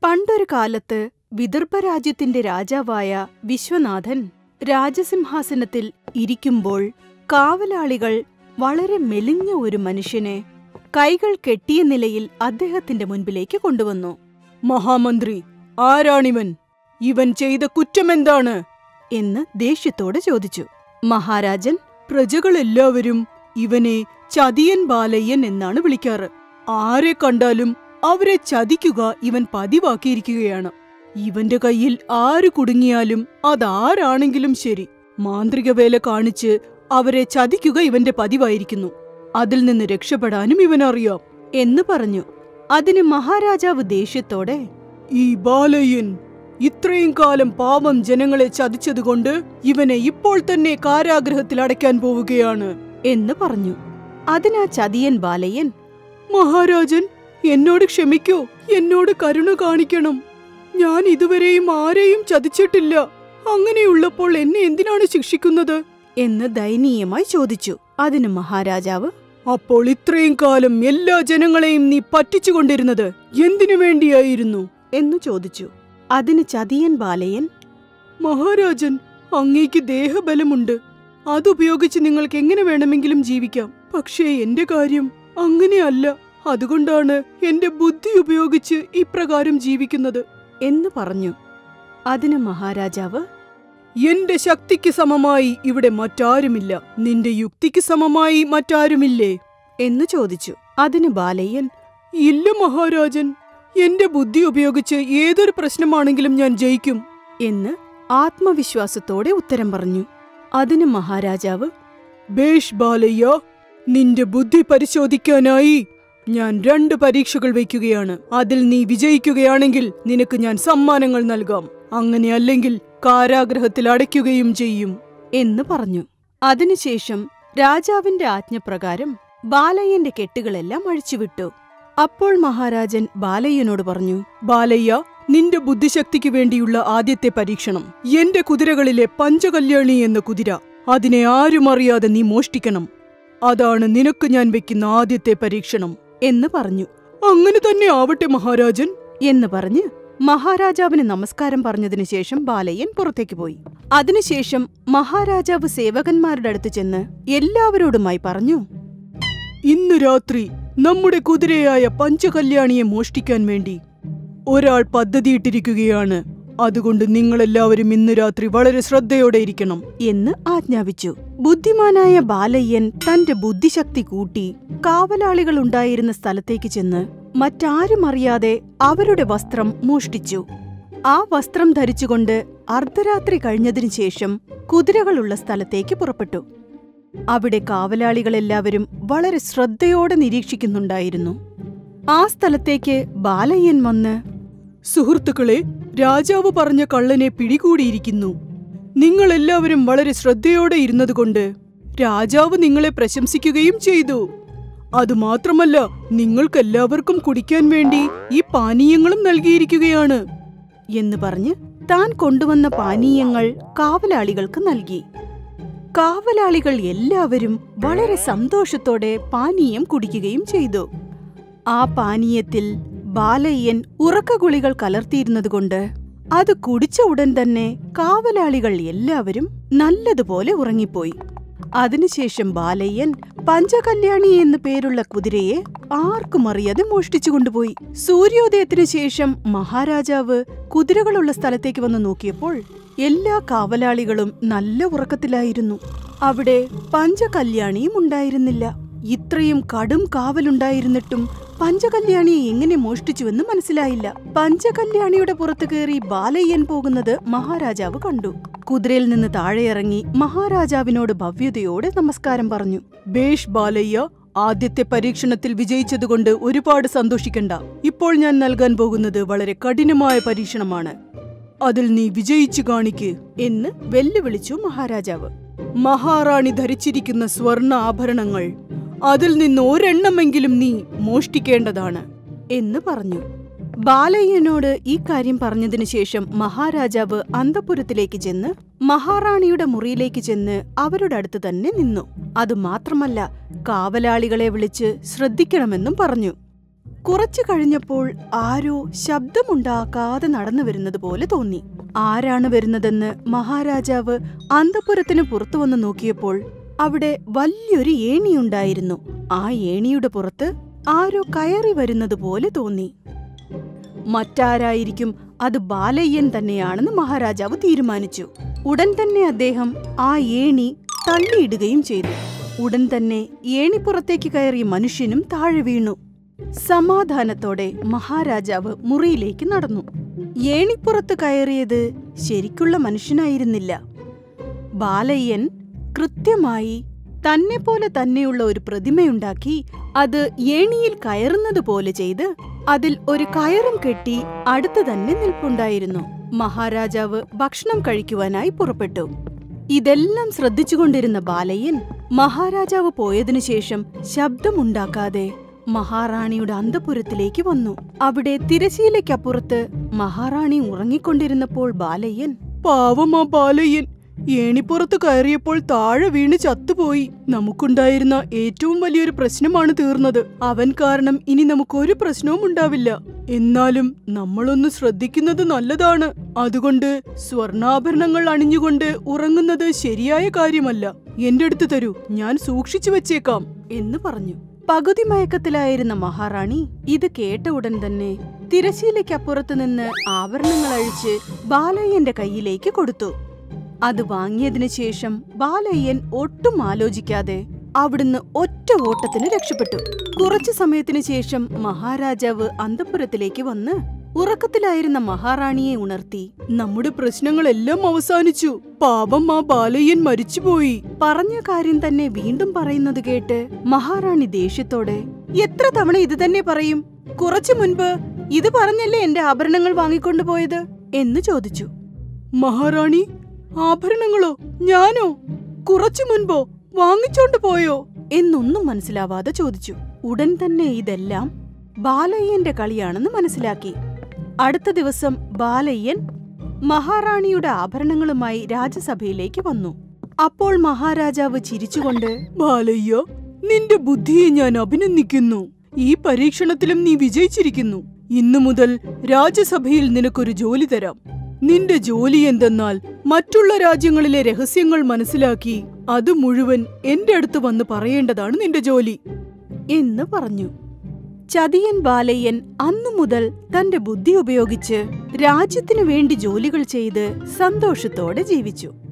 പണ്ടൊരു കാലത്ത് വിദർഭരാജ്യത്തിന്റെ രാജാവായ വിശ്വനാഥൻ രാജസിംഹാസനത്തിൽ ഇരിക്കുമ്പോൾ കാവലാളികൾ വളരെ മെലിഞ്ഞ ഒരു മനുഷ്യനെ കൈകൾ കെട്ടിയ നിലയിൽ അദ്ദേഹത്തിന്റെ മുൻപിലേക്ക് കൊണ്ടുവന്നു. മഹാമന്ത്രി, ആരാണിവൻ? ഇവൻ ചെയ്ത കുറ്റമെന്താണ് എന്ന് ദേഷ്യത്തോടെ ചോദിച്ചു. മഹാരാജൻ, പ്രജകളെല്ലാവരും ഇവനെ ചതിയൻ ബാലയ്യൻ എന്നാണ് വിളിക്കാറ്. ആരെ കണ്ടാലും അവരെ ചതിക്കുക ഇവൻ പതിവാക്കിയിരിക്കുകയാണ്. ഇവന്റെ കയ്യിൽ ആര് കുടുങ്ങിയാലും അതാരാണെങ്കിലും ശരി, മാന്ത്രിക വേല കാണിച്ച് അവരെ ചതിക്കുക ഇവന്റെ പതിവായിരിക്കുന്നു. അതിൽ നിന്ന് രക്ഷപ്പെടാനും ഇവനറിയാം എന്ന് പറഞ്ഞു. അതിന് മഹാരാജാവ് ദേഷ്യത്തോടെ, ഈ ബാലയ്യൻ ഇത്രയും കാലം പാവം ജനങ്ങളെ ചതിച്ചതുകൊണ്ട് ഇവനെ ഇപ്പോൾ തന്നെ കാരാഗ്രഹത്തിൽ അടയ്ക്കാൻ പോവുകയാണ് എന്ന് പറഞ്ഞു. അതിനാ ചതിയൻ ബാലയ്യൻ, മഹാരാജൻ, എന്നോട് ക്ഷമിക്കൂ, എന്നോട് കരുണ കാണിക്കണം. ഞാൻ ഇതുവരെയും ആരെയും ചതിച്ചിട്ടില്ല. അങ്ങനെയുള്ളപ്പോൾ എന്നെ എന്തിനാണ് ശിക്ഷിക്കുന്നത് എന്ന് ദയനീയമായി ചോദിച്ചു. അതിന് മഹാരാജാവ്, അപ്പോൾ ഇത്രയും കാലം എല്ലാ ജനങ്ങളെയും നീ പറ്റിച്ചുകൊണ്ടിരുന്നത് എന്തിനു വേണ്ടിയായിരുന്നു എന്നു ചോദിച്ചു. അതിന് ചതിയൻ ബാലയ്യൻ, മഹാരാജൻ, അങ്ങേക്ക് ദേഹബലമുണ്ട്. അതുപയോഗിച്ച് നിങ്ങൾക്ക് എങ്ങനെ വേണമെങ്കിലും ജീവിക്കാം. പക്ഷേ എന്റെ കാര്യം അങ്ങനെയല്ല. അതുകൊണ്ടാണ് എന്റെ ബുദ്ധി ഉപയോഗിച്ച് ഇപ്രകാരം ജീവിക്കുന്നത് എന്ന് പറഞ്ഞു. അതിന് മഹാരാജാവ്, എന്റെ ശക്തിക്ക് സമമായി ഇവിടെ മറ്റാരുമില്ല. നിന്റെ യുക്തിക്ക് സമമായി മറ്റാരുമില്ലേ എന്ന് ചോദിച്ചു. അതിന് ബാലയ്യൻ, ഇല്ല മഹാരാജൻ, എന്റെ ബുദ്ധി ഉപയോഗിച്ച് ഏതൊരു പ്രശ്നമാണെങ്കിലും ഞാൻ ജയിക്കും എന്ന് ആത്മവിശ്വാസത്തോടെ ഉത്തരം പറഞ്ഞു. അതിന് മഹാരാജാവ്, ബേഷ് ബാലയ്യ, നിന്റെ ബുദ്ധി പരിശോധിക്കാനായി ഞാൻ 2 പരീക്ഷകൾ വയ്ക്കുകയാണ്. അതിൽ നീ വിജയിക്കുകയാണെങ്കിൽ നിനക്ക് ഞാൻ സമ്മാനങ്ങൾ നൽകാം. അങ്ങനെയല്ലെങ്കിൽ കാരാഗ്രഹത്തിൽ അടയ്ക്കുകയും ചെയ്യും എന്ന് പറഞ്ഞു. അതിനുശേഷം രാജാവിന്റെ ആജ്ഞപ്രകാരം ബാലയ്യന്റെ കെട്ടുകളെല്ലാം അഴിച്ചുവിട്ടു. അപ്പോൾ മഹാരാജൻ ബാലയ്യനോട് പറഞ്ഞു, ബാലയ്യ, നിന്റെ ബുദ്ധിശക്തിക്ക് വേണ്ടിയുള്ള ആദ്യത്തെ പരീക്ഷണം. എന്റെ കുതിരകളിലെ പഞ്ചകല്യാണി എന്ന കുതിര, അതിനെ ആരും അറിയാതെ നീ മോഷ്ടിക്കണം. അതാണ് നിനക്ക് ഞാൻ വെക്കുന്ന ആദ്യത്തെ പരീക്ഷണം എന്ന് പറഞ്ഞു. അങ്ങനെ തന്നെ ആവട്ടെ മഹാരാജൻ എന്ന് പറഞ്ഞ് മഹാരാജാവിന് നമസ്കാരം പറഞ്ഞതിനു ശേഷം ബാലയ്യൻ പുറത്തേക്ക് പോയി. അതിനുശേഷം മഹാരാജാവ് സേവകന്മാരുടെ അടുത്ത് ചെന്ന് എല്ലാവരോടുമായി പറഞ്ഞു, ഇന്ന് രാത്രി നമ്മുടെ കുതിരയായ പഞ്ചകല്യാണിയെ മോഷ്ടിക്കാൻ വേണ്ടി ഒരാൾ പദ്ധതിയിട്ടിരിക്കുകയാണ്. അതുകൊണ്ട് നിങ്ങളെല്ലാവരും ഇന്ന് രാത്രി വളരെ ശ്രദ്ധയോടെ ഇരിക്കണം എന്ന് ആജ്ഞാപിച്ചു. ബുദ്ധിമാനായ ബാലയ്യൻ തന്റെ ബുദ്ധിശക്തി കൂട്ടി കാവലാളികൾ ഉണ്ടായിരുന്ന സ്ഥലത്തേക്ക് ചെന്ന് മറ്റാരും അറിയാതെ അവരുടെ വസ്ത്രം മോഷ്ടിച്ചു. ആ വസ്ത്രം ധരിച്ചുകൊണ്ട് അർദ്ധരാത്രി കഴിഞ്ഞതിനു ശേഷം കുതിരകളുള്ള സ്ഥലത്തേക്ക് പുറപ്പെട്ടു. അവിടെ കാവലാളികളെല്ലാവരും വളരെ ശ്രദ്ധയോടെ നിരീക്ഷിക്കുന്നുണ്ടായിരുന്നു. ആ സ്ഥലത്തേക്ക് ബാലയ്യൻ വന്ന്, സുഹൃത്തുക്കളെ, രാജാവ് പറഞ്ഞ കള്ളനെ പിടികൂടിയിരിക്കുന്നു. നിങ്ങളെല്ലാവരും വളരെ ശ്രദ്ധയോടെ ഇരുന്നതുകൊണ്ട് രാജാവ് നിങ്ങളെ പ്രശംസിക്കുകയും ചെയ്തു. അതുമാത്രമല്ല, നിങ്ങൾക്കെല്ലാവർക്കും കുടിക്കാൻ വേണ്ടി ഈ പാനീയങ്ങളും നൽകിയിരിക്കുകയാണ് എന്ന് പറഞ്ഞ് താൻ കൊണ്ടുവന്ന പാനീയങ്ങൾ കാവലാളികൾക്ക് നൽകി. കാവലാളികൾ എല്ലാവരും വളരെ സന്തോഷത്തോടെ പാനീയം കുടിക്കുകയും ചെയ്തു. ആ പാനീയത്തിൽ ബാലയ്യൻ ഉറക്കഗുളികൾ കലർത്തിയിരുന്നതുകൊണ്ട് അത് കുടിച്ച ഉടൻ തന്നെ കാവലാളികൾ എല്ലാവരും നല്ലതുപോലെ ഉറങ്ങിപ്പോയി. അതിനുശേഷം ബാലയ്യൻ പഞ്ചകല്യാണി എന്നു പേരുള്ള കുതിരയെ ആർക്കും അറിയാതെ മോഷ്ടിച്ചു കൊണ്ടുപോയി. സൂര്യോദയത്തിനു ശേഷം മഹാരാജാവ് കുതിരകളുള്ള സ്ഥലത്തേക്ക് വന്ന് നോക്കിയപ്പോൾ എല്ലാ കാവലാളികളും നല്ല ഉറക്കത്തിലായിരുന്നു. അവിടെ പഞ്ചകല്യാണിയും ഉണ്ടായിരുന്നില്ല. ഇത്രയും കടും കാവലുണ്ടായിരുന്നിട്ടും പഞ്ചകല്യാണിയെ എങ്ങനെ മോഷ്ടിച്ചുവെന്ന് മനസ്സിലായില്ല. പഞ്ചകല്യാണിയുടെ പുറത്തു കയറി ബാലയ്യൻ പോകുന്നത് മഹാരാജാവ് കണ്ടു. കുതിരയിൽ നിന്ന് താഴെയിറങ്ങി മഹാരാജാവിനോട് ഭവ്യതയോടെ നമസ്കാരം പറഞ്ഞു. ബേഷ് ബാലയ്യ, ആദ്യത്തെ പരീക്ഷണത്തിൽ വിജയിച്ചതുകൊണ്ട് ഒരുപാട് സന്തോഷിക്കണ്ട. ഇപ്പോൾ ഞാൻ നൽകാൻ പോകുന്നത് വളരെ കഠിനമായ പരീക്ഷണമാണ്. അതിൽ നീ വിജയിച്ചു കാണിക്ക് എന്ന് വെല്ലുവിളിച്ചു മഹാരാജാവ്. മഹാറാണി ധരിച്ചിരിക്കുന്ന സ്വർണ്ണ ആഭരണങ്ങൾ, അതിൽ നിന്ന് ഒരെണ്ണമെങ്കിലും നീ മോഷ്ടിക്കേണ്ടതാണ് എന്ന് പറഞ്ഞു. ബാലയ്യനോട് ഈ കാര്യം പറഞ്ഞതിനു ശേഷം മഹാരാജാവ് അന്തഃപുരത്തിലേക്ക് ചെന്ന് മഹാറാണിയുടെ മുറിയിലേക്ക് ചെന്ന് അവരുടെ അടുത്ത് തന്നെ നിന്നു. അതുമാത്രമല്ല, കാവലാളികളെ വിളിച്ച് ശ്രദ്ധിക്കണമെന്നും പറഞ്ഞു. കുറച്ചു കഴിഞ്ഞപ്പോൾ ആരോ ശബ്ദമുണ്ടാക്കാതെ നടന്നു വരുന്നത് പോലെ തോന്നി. ആരാണ് വരുന്നതെന്ന് മഹാരാജാവ് അന്തഃപുരത്തിന് പുറത്തു വന്ന് നോക്കിയപ്പോൾ അവിടെ വലിയൊരു ഏണിയുണ്ടായിരുന്നു. ആ ഏണിയുടെ പുറത്ത് ആരോ കയറി വരുന്നത് പോലെ തോന്നി. മറ്റാരായിരിക്കും, അത് ബാലയ്യൻ തന്നെയാണെന്ന് മഹാരാജാവ് തീരുമാനിച്ചു. ഉടൻ തന്നെ അദ്ദേഹം ആ ഏണി തള്ളിയിടുകയും ചെയ്തു. ഉടൻ തന്നെ ഏണിപ്പുറത്തേക്ക് കയറിയ മനുഷ്യനും താഴെ വീണു. സമാധാനത്തോടെ മഹാരാജാവ് മുറിയിലേക്ക് നടന്നു. ഏണിപ്പുറത്ത് കയറിയത് ശരിക്കുള്ള മനുഷ്യനായിരുന്നില്ല. ബാലയ്യൻ കൃത്യമായി തന്നെ പോലെ തന്നെയുള്ള ഒരു പ്രതിമയുണ്ടാക്കി അത് ഏണിയിൽ കയറുന്നത് പോലെ ചെയ്ത് അതിൽ ഒരു കയറും കെട്ടി അടുത്ത് തന്നെ നിൽപ്പുണ്ടായിരുന്നു. മഹാരാജാവ് ഭക്ഷണം കഴിക്കുവാനായി പുറപ്പെട്ടു. ഇതെല്ലാം ശ്രദ്ധിച്ചുകൊണ്ടിരുന്ന ബാലയ്യൻ മഹാരാജാവ് പോയതിനു ശേഷം ശബ്ദമുണ്ടാക്കാതെ മഹാറാണിയുടെ അന്തഃപുരത്തിലേക്ക് വന്നു. അവിടെ തിരശീലയ്ക്കപ്പുറത്ത് മഹാറാണി ഉറങ്ങിക്കൊണ്ടിരുന്നപ്പോൾ ബാലയ്യൻ, പാവം ആ ബാലയ്യൻ ഏണിപ്പുറത്ത് കയറിയപ്പോൾ താഴെ വീണ് ചത്തുപോയി. നമുക്കുണ്ടായിരുന്ന ഏറ്റവും വലിയൊരു പ്രശ്നമാണ് തീർന്നത്. അവൻ കാരണം ഇനി നമുക്കൊരു പ്രശ്നവും ഉണ്ടാവില്ല. എന്നാലും നമ്മളൊന്ന് ശ്രദ്ധിക്കുന്നത് നല്ലതാണ്. അതുകൊണ്ട് സ്വർണ്ണാഭരണങ്ങൾ അണിഞ്ഞുകൊണ്ട് ഉറങ്ങുന്നത് ശരിയായ കാര്യമല്ല. എന്റെ അടുത്ത് തരൂ, ഞാൻ സൂക്ഷിച്ചു വെച്ചേക്കാം എന്ന് പറഞ്ഞു. പകുതി മയക്കത്തിലായിരുന്ന മഹാറാണി ഇത് കേട്ട ഉടൻ തന്നെ തിരശീലയ്ക്കപ്പുറത്ത് നിന്ന് ആഭരണങ്ങൾ അഴിച്ച് ബാലയ്യന്റെ കയ്യിലേക്ക് കൊടുത്തു. അത് വാങ്ങിയതിനു ശേഷം ബാലയ്യൻ ഒട്ടും ആലോചിക്കാതെ അവിടുന്ന് ഒറ്റ ഓട്ടത്തിന് രക്ഷപ്പെട്ടു. കുറച്ചു സമയത്തിനു ശേഷം മഹാരാജാവ് അന്തഃപുരത്തിലേക്ക് വന്ന് ഉറക്കത്തിലായിരുന്ന മഹാറാണിയെ ഉണർത്തി, നമ്മുടെ പ്രശ്നങ്ങളെല്ലാം അവസാനിച്ചു. പാപം ആ ബാലയ്യൻ മരിച്ചുപോയി. പറഞ്ഞ കാര്യം തന്നെ വീണ്ടും പറയുന്നത് കേട്ട് മഹാറാണി ദേഷ്യത്തോടെ, എത്ര തവണ ഇത് തന്നെ പറയും? കുറച്ചു മുൻപ് ഇത് പറഞ്ഞല്ലേ എന്റെ ആഭരണങ്ങൾ വാങ്ങിക്കൊണ്ടുപോയത് എന്ന് ചോദിച്ചു. മഹാറാണി, ആഭരണങ്ങളോ? ഞാനോ? കുറച്ചു മുൻപോ വാങ്ങിച്ചോണ്ട് പോയോ എന്നൊന്നും മനസ്സിലാവാതെ ചോദിച്ചു. ഉടൻ തന്നെ ഇതെല്ലാം ബാലയ്യന്റെ കളിയാണെന്ന് മനസ്സിലാക്കി. അടുത്ത ദിവസം ബാലയ്യൻ മഹാറാണിയുടെ ആഭരണങ്ങളുമായി രാജസഭയിലേക്ക് വന്നു. അപ്പോൾ മഹാരാജാവ് ചിരിച്ചുകൊണ്ട്, ബാലയ്യ, നിന്റെ ബുദ്ധിയെ ഞാൻ അഭിനന്ദിക്കുന്നു. ഈ പരീക്ഷണത്തിലും നീ വിജയിച്ചിരിക്കുന്നു. ഇന്നു മുതൽ രാജസഭയിൽ നിനക്കൊരു ജോലി തരാം. നിന്റെ ജോലി എന്തെന്നാൽ മറ്റുള്ള രാജ്യങ്ങളിലെ രഹസ്യങ്ങൾ മനസ്സിലാക്കി അത് മുഴുവൻ എന്റെ അടുത്ത് വന്ന് പറയേണ്ടതാണ് നിന്റെ ജോലി എന്ന് പറഞ്ഞു. ചതിയൻ ബാലയ്യൻ അന്നു മുതൽ തന്റെ ബുദ്ധി ഉപയോഗിച്ച് രാജ്യത്തിനു വേണ്ടി ജോലികൾ ചെയ്ത് സന്തോഷത്തോടെ ജീവിച്ചു.